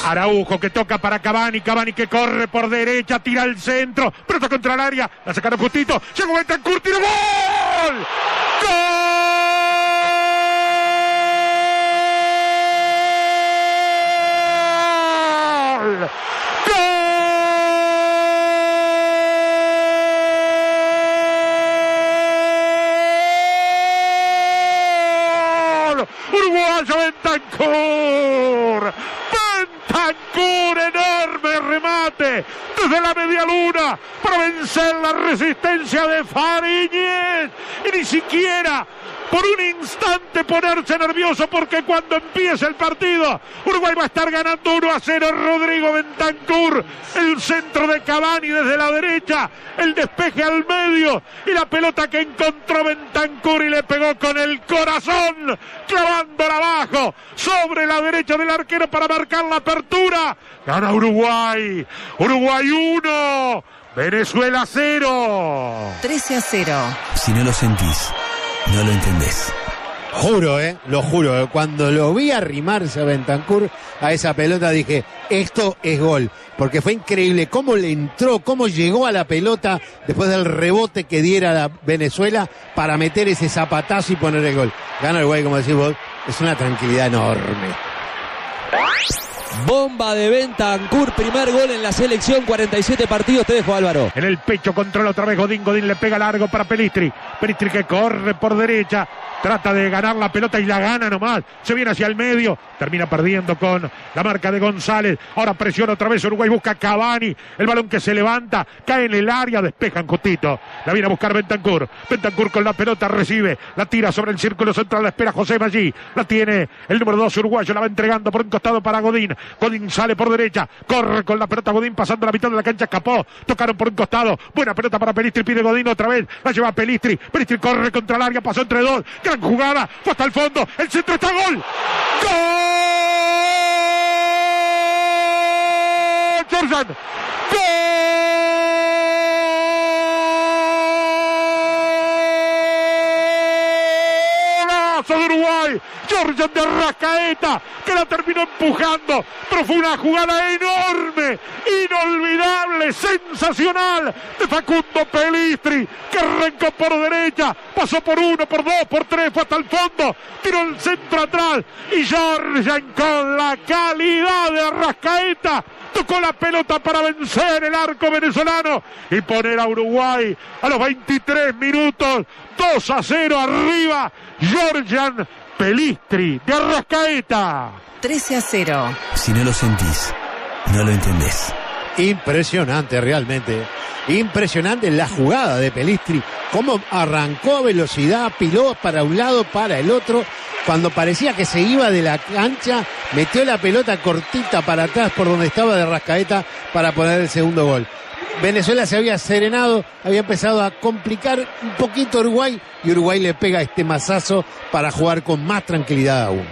Araujo que toca para Cavani, Cavani que corre por derecha, tira al centro, pelota contra el área, la sacaron justito, llegó Bentancur, tiro, ¡gol! ¡Gol! Uruguayo Bentancur, enorme remate desde la media luna para vencer la resistencia de Fariñez y ni siquiera por un instante ponerse nervioso, porque cuando empiece el partido Uruguay va a estar ganando 1-0. Rodrigo Bentancur, el centro de Cavani desde la derecha, el despeje al medio y la pelota que encontró Bentancur y le pegó con el corazón, clavándola abajo sobre la derecha del arquero para marcar la apertura. Gana Uruguay, Uruguay 1, Venezuela 0. 13-0. Si no lo sentís, no lo entendés. Juro, lo juro, cuando lo vi arrimarse a Bentancur a esa pelota dije, esto es gol, porque fue increíble cómo le entró, cómo llegó a la pelota después del rebote que diera la Venezuela para meter ese zapatazo y poner el gol. Gana Uruguay, como decís vos, es una tranquilidad enorme. Bomba de Bentancur, primer gol en la selección, 47 partidos, te dejo, Álvaro. En el pecho controla otra vez Godín, Godín le pega largo para Pelistri, Pelistri que corre por derecha, trata de ganar la pelota y la gana nomás, se viene hacia el medio, termina perdiendo con la marca de González, ahora presiona otra vez Uruguay, busca Cavani, el balón que se levanta, cae en el área, despejan justito, la viene a buscar Bentancur, Bentancur con la pelota recibe, la tira sobre el círculo central, la espera José allí, la tiene el número 2 uruguayo, la va entregando por un costado para Godín, Godín sale por derecha, corre con la pelota Godín pasando la mitad de la cancha, escapó, tocaron por un costado, buena pelota para Pelistri, pide Godín otra vez, la lleva Pelistri, Pelistri corre contra el área, pasó entre dos, gran jugada, fue hasta el fondo, el centro está, gol, ¡gol! Jordan, golazo de Uruguay, Jordan de Arrascaeta, que la terminó empujando, pero fue una jugada enorme, inolvidable, sensacional, de Facundo Pelistri, que arrancó por derecha, pasó por uno, por dos, por tres, fue hasta el fondo, tiró el centro atrás, y Jordan con la calidad de Arrascaeta, tocó la pelota para vencer el arco venezolano y poner a Uruguay a los 23 minutos, 2-0 arriba, Jordan Pelistri de Arrascaeta. 13-0. Si no lo sentís, no lo entendés. Impresionante, realmente. Impresionante la jugada de Pelistri. Cómo arrancó a velocidad, piló para un lado, para el otro. Cuando parecía que se iba de la cancha, metió la pelota cortita para atrás por donde estaba de Arrascaeta para poner el segundo gol. Venezuela se había serenado, había empezado a complicar un poquito Uruguay y Uruguay le pega este mazazo para jugar con más tranquilidad aún.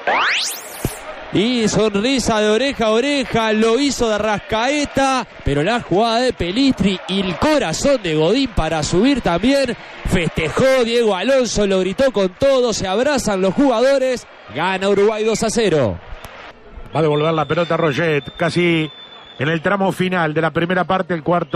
Y sonrisa de oreja a oreja, lo hizo de Arrascaeta, pero la jugada de Pelistri y el corazón de Godín para subir también, festejó Diego Alonso, lo gritó con todo, se abrazan los jugadores, gana Uruguay 2-0. Va a devolver la pelota Roget, casi en el tramo final de la primera parte, la cuarta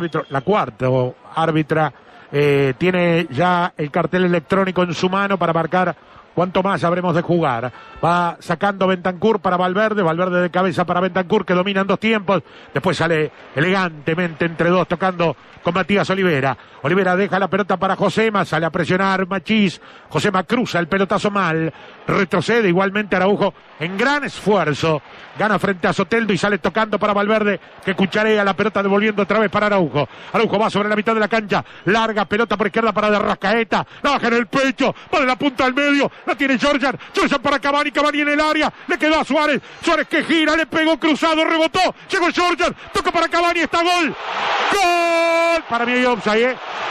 árbitra tiene ya el cartel electrónico en su mano para marcar cuánto más habremos de jugar. Va sacando Bentancur para Valverde, Valverde de cabeza para Bentancur, que domina en dos tiempos, después sale elegantemente entre dos, tocando con Matías Olivera. Olivera deja la pelota para Josema, sale a presionar Machís, Josema cruza el pelotazo mal, retrocede igualmente Araujo en gran esfuerzo, gana frente a Soteldo y sale tocando para Valverde, que cucharea la pelota devolviendo otra vez para Araujo. Araujo va sobre la mitad de la cancha, larga pelota por izquierda para de Arrascaeta, la baja en el pecho, va de la punta al medio, la tiene Jordan, Jordan para Cavani, Cavani en el área, le quedó a Suárez, Suárez que gira, le pegó cruzado, rebotó, llegó Jordan, toca para Cavani, está gol, gol, para mí hay offside,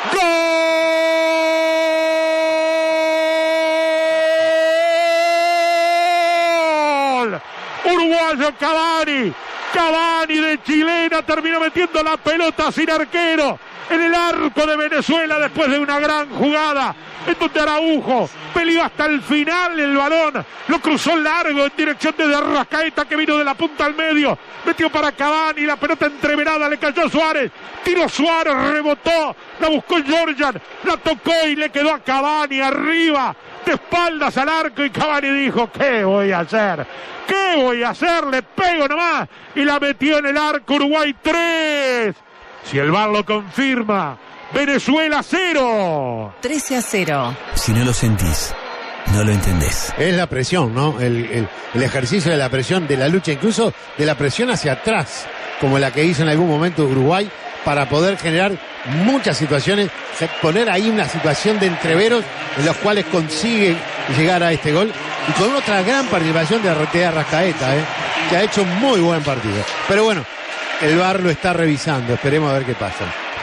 gol, uruguayo Cavani, Cavani de chilena terminó metiendo la pelota sin arquero en el arco de Venezuela después de una gran jugada. en donde Araujo peleó hasta el final el balón, lo cruzó largo en dirección de Arrascaeta, que vino de la punta al medio, metió para Cavani, la pelota entreverada, le cayó Suárez, tiró Suárez, rebotó, la buscó Georgian, la tocó y le quedó a Cavani arriba, de espaldas al arco, y Cavani dijo: ¿qué voy a hacer? ¿Qué voy a hacer? Le pego nomás, y la metió en el arco. Uruguay 3. Si el VAR lo confirma, Venezuela 0. 13-0. Si no lo sentís, no lo entendés. Es la presión, ¿no? El ejercicio de la presión, de la lucha, incluso de la presión hacia atrás, como la que hizo en algún momento Uruguay, para poder generar muchas situaciones, poner ahí una situación de entreveros en los cuales consigue llegar a este gol, y con otra gran participación de Arrascaeta, que ha hecho un muy buen partido. Pero bueno, el VAR lo está revisando, esperemos a ver qué pasa.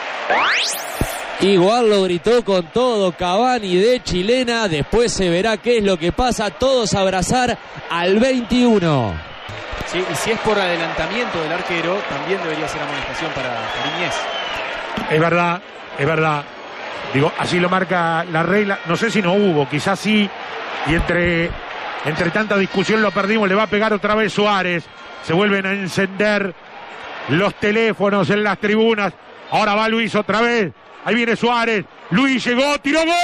Igual lo gritó con todo Cavani de chilena, después se verá qué es lo que pasa, todos a abrazar al 21. Sí, y si es por adelantamiento del arquero, también debería ser amonestación para Iñez. Es verdad, es verdad. Digo, así lo marca la regla. No sé si no hubo, quizás sí. Y entre tanta discusión lo perdimos. Le va a pegar otra vez Suárez. Se vuelven a encender los teléfonos en las tribunas. Ahora va Luis otra vez. Ahí viene Suárez. Luis llegó, tiró, ¡gol!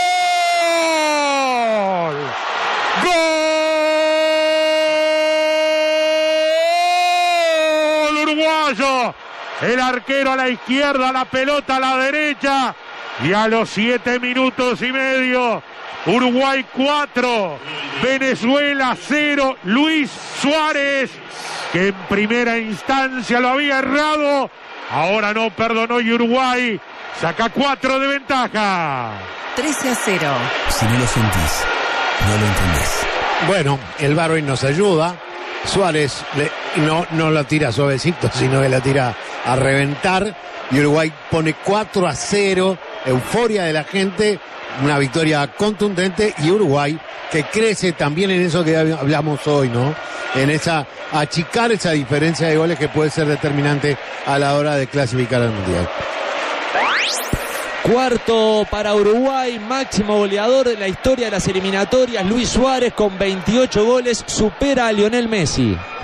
¡Gol! Uruguayo. El arquero a la izquierda, la pelota a la derecha. Y a los 7 minutos y medio, Uruguay 4, Venezuela 0. Luis Suárez, que en primera instancia lo había errado, ahora no perdonó, y Uruguay saca 4 de ventaja. 13-0. Si no lo sentís, no lo entendés. Bueno, el VAR hoy nos ayuda. Suárez no la tira suavecito, sino que la tira a reventar. Y Uruguay pone 4-0. Euforia de la gente. Una victoria contundente. Y Uruguay, que crece también en eso que hablamos hoy, ¿no? En esa achicar esa diferencia de goles que puede ser determinante a la hora de clasificar al Mundial. Cuarto para Uruguay, máximo goleador de la historia de las eliminatorias, Luis Suárez con 28 goles, supera a Lionel Messi.